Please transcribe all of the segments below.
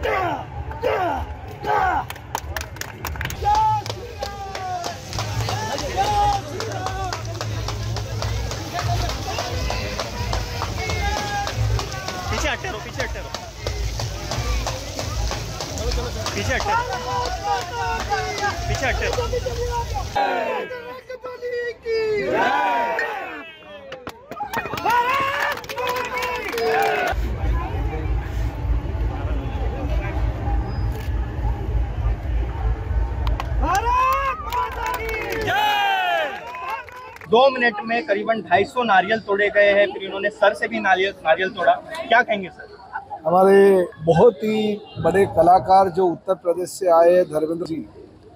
पीछे हटते रहो, पीछे हटते रहो, पीछे हटते रहो, पीछे हटते रहो। दो मिनट में करीबन 250 नारियल तोड़े गए हैं, फिर इन्होंने सर से भी नारियल तोड़ा। क्या कहेंगे सर? हमारे बहुत ही बड़े कलाकार जो उत्तर प्रदेश से आए हैं, धर्मेंद्र जी,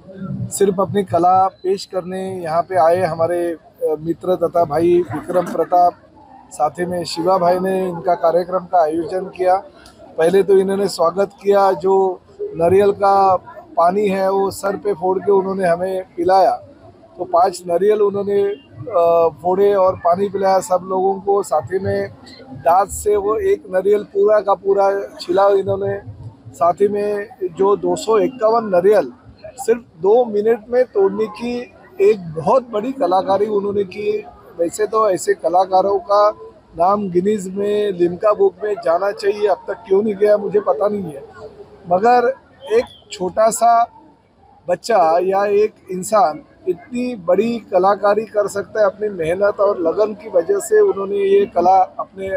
सिर्फ अपनी कला पेश करने यहाँ पे आए। हमारे मित्र तथा भाई विक्रम प्रताप, साथ में शिवा भाई ने इनका कार्यक्रम का आयोजन किया। पहले तो इन्होंने स्वागत किया, जो नारियल का पानी है वो सर पे फोड़ के उन्होंने हमें पिलाया। तो 5 नारियल उन्होंने फोड़े और पानी पिलाया सब लोगों को। साथ ही में दांत से वो एक नारियल पूरा का पूरा छिला इन्होंने। साथ ही में जो 251 नारियल सिर्फ 2 मिनट में तोड़ने की एक बहुत बड़ी कलाकारी उन्होंने की। वैसे तो ऐसे कलाकारों का नाम गिनीज में, लिम्का बुक में जाना चाहिए, अब तक क्यों नहीं गया मुझे पता नहीं है। मगर एक छोटा सा बच्चा या एक इंसान इतनी बड़ी कलाकारी कर सकता है अपनी मेहनत और लगन की वजह से। उन्होंने ये कला अपने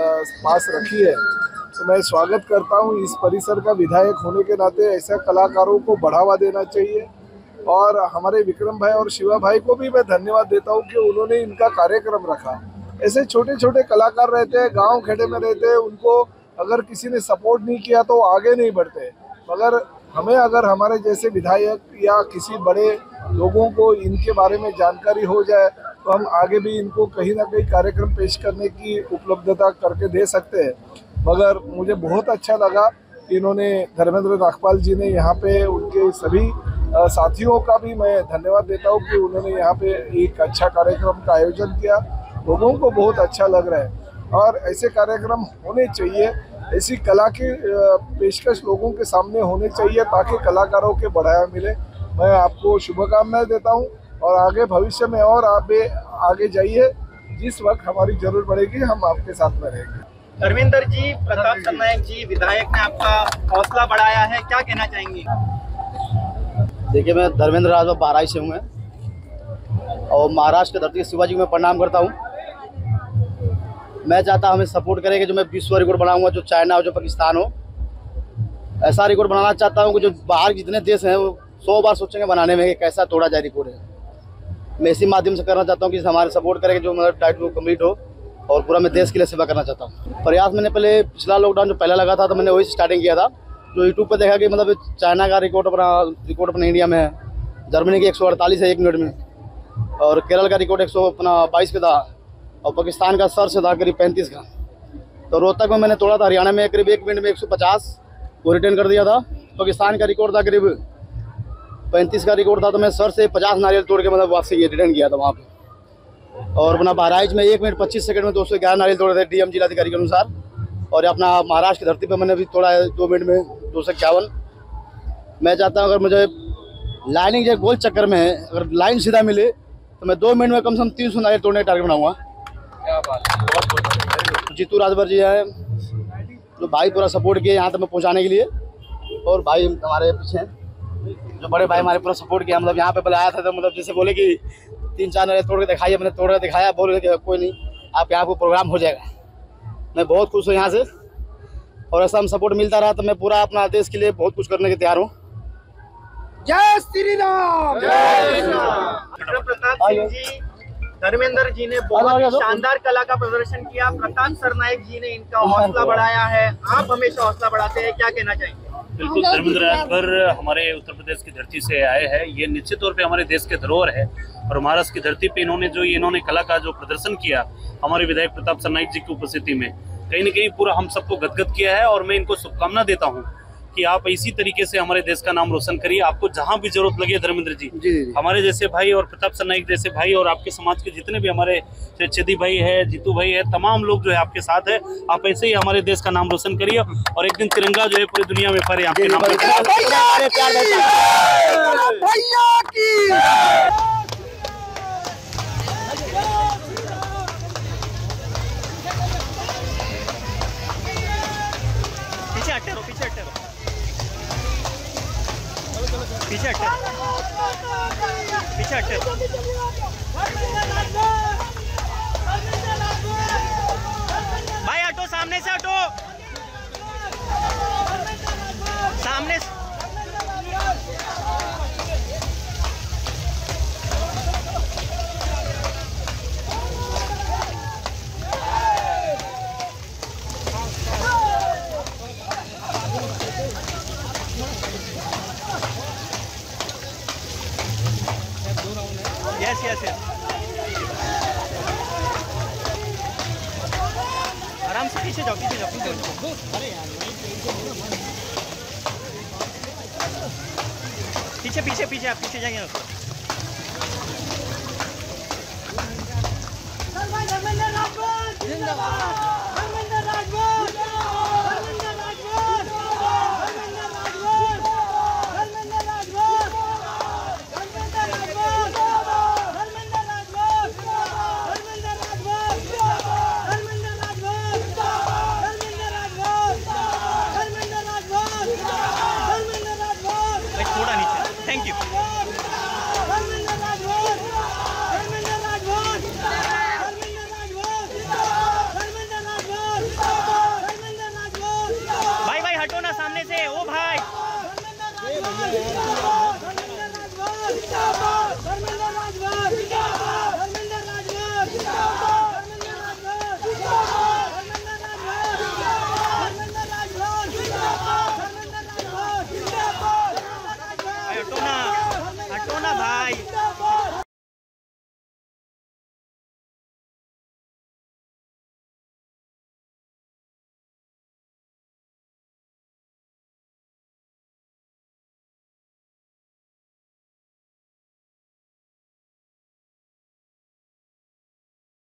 पास रखी है, तो मैं स्वागत करता हूँ। इस परिसर का विधायक होने के नाते ऐसे कलाकारों को बढ़ावा देना चाहिए। और हमारे विक्रम भाई और शिवा भाई को भी मैं धन्यवाद देता हूँ कि उन्होंने इनका कार्यक्रम रखा। ऐसे छोटे छोटे कलाकार रहते हैं, गाँव खेड़े में रहते हैं, उनको अगर किसी ने सपोर्ट नहीं किया तो आगे नहीं बढ़ते। मगर हमें अगर हमारे जैसे विधायक या किसी बड़े लोगों को इनके बारे में जानकारी हो जाए तो हम आगे भी इनको कहीं ना कहीं कार्यक्रम पेश करने की उपलब्धता करके दे सकते हैं। मगर मुझे बहुत अच्छा लगा कि इन्होंने, धर्मेंद्र नागपाल जी ने यहाँ पे, उनके सभी साथियों का भी मैं धन्यवाद देता हूँ कि उन्होंने यहाँ पे एक अच्छा कार्यक्रम का आयोजन किया। लोगों को बहुत अच्छा लग रहा है और ऐसे कार्यक्रम होने चाहिए। ऐसी कला की पेशकश लोगों के सामने होने चाहिए ताकि कलाकारों के बढ़ावा मिले। मैं आपको शुभकामनाएं देता हूं और आगे भविष्य में और आप आगे जाइए। जिस वक्त हमारी जरूरत पड़ेगी हम आपके साथ में रहेंगे। धर्मेंद्र जी, प्रताप सरनायक जी विधायक ने आपका हौसला बढ़ाया है, क्या कहना चाहेंगे? देखिए, मैं धर्मेंद्र राजभर बहराइच से हूँ मैं, और महाराष्ट्र की धरती शिवाजी को मैं प्रणाम करता हूँ। मैं चाहता हमें सपोर्ट करें कि जो मैं विश्व रिकॉर्ड बनाऊंगा, जो चाइना हो, जो पाकिस्तान हो, ऐसा रिकॉर्ड बनाना चाहता हूँ कि जो बाहर जितने देश हैं वो 100 बार सोचेंगे बनाने में कि कैसा तोड़ा जाए रिकॉर्ड है। मैं इसी माध्यम से करना चाहता हूँ कि हमारे सपोर्ट करें कि जो मतलब टाइट वो कम्प्लीट हो और पूरा मैं देश के लिए सेवा करना चाहता हूँ। प्रयास मैंने पहले पिछला लॉकडाउन जो पहला लगा था तो मैंने वही स्टार्टिंग किया था। जो यूट्यूब पर देखा कि मतलब चाइना का रिकॉर्ड अपना इंडिया में है, जर्मनी की 148 है 1 मिनट में, और केरल का रिकॉर्ड 122 पे था, और पाकिस्तान का सर से था करीब 35 का। तो रोहतक में मैंने तोड़ा था, हरियाणा में करीब 1 मिनट में 150 वो रिटर्न कर दिया था। पाकिस्तान का रिकॉर्ड था करीब 35 का रिकॉर्ड था, तो मैं सर से 50 नारियल तोड़ के मतलब वापसी रिटर्न किया था वहाँ पे। और अपना बहराइच में 1 मिनट 25 सेकंड में 211 नारियल तोड़े थे डीएम जिलाधिकारी के अनुसार। और अपना महाराष्ट्र की धरती पर मैंने भी तोड़ा है 2 मिनट में 251। मैं चाहता हूँ अगर मुझे लाइनिंग जो गोल चक्कर में है, अगर लाइन सीधा मिले तो मैं 2 मिनट में कम से कम 300 नारियल तोड़ने का टारगेट बनाऊंगा। जीतू राजभर जी है जो भाई पूरा सपोर्ट किए यहाँ तक मैं पहुँचाने के लिए, और भाई हमारे पीछे जो बड़े भाई हमारे पूरा सपोर्ट किया। मतलब यहाँ पे पहले आया था तो मतलब जैसे बोले कि 3-4 नारियल तोड़ के दिखाइए, मैंने तोड़ के दिखाया, बोले कि कोई नहीं आप यहाँ पर प्रोग्राम हो जाएगा। मैं बहुत खुश हूँ यहाँ से, और ऐसा हम सपोर्ट मिलता रहा तो मैं पूरा अपना देश के लिए बहुत कुछ करने के तैयार हूँ। जय श्री राम। प्रताप सिंह जी, धर्मेंद्र जी ने बहुत ही शानदार कला का प्रदर्शन किया। प्रताप सरनायक जी ने इनका हौसला बढ़ाया है। आप हमेशा हौसला बढ़ाते हैं, क्या कहना चाहेंगे? बिल्कुल, धर्मेंद्र राजभर हमारे उत्तर प्रदेश की धरती से आए हैं। ये निश्चित तौर पे हमारे देश के धरोहर है, और महाराष्ट्र की धरती पे इन्होंने कला का जो प्रदर्शन किया हमारे विधायक प्रताप सरनायक जी की उपस्थिति में, कहीं न कहीं पूरा हम सबको गदगद किया है। और मैं इनको शुभकामना देता हूँ कि आप इसी तरीके से हमारे देश का नाम रोशन करिए। आपको जहां भी जरूरत लगे धर्मेंद्र जी, हमारे जैसे भाई और प्रताप सरनाइक जैसे भाई और आपके समाज के जितने भी हमारे चेदी भाई है, जीतू भाई है, तमाम लोग जो है आपके साथ है। आप ऐसे ही हमारे देश का नाम रोशन करिए और एक दिन तिरंगा जो है पूरी दुनिया में फहरे आपके नाम पर। पीछे हटे रहो, पीछे हटे रहो, पीछे हटे रहो, पीछे हटे रहो। भाई हटो, सामने से हटो, सामने से। यस यस यस, आराम से पीछे जाओ, पीछे जाओ, पीछे जाओ। पीछे पीछे पीछे, आप पीछे जाएंगे ना।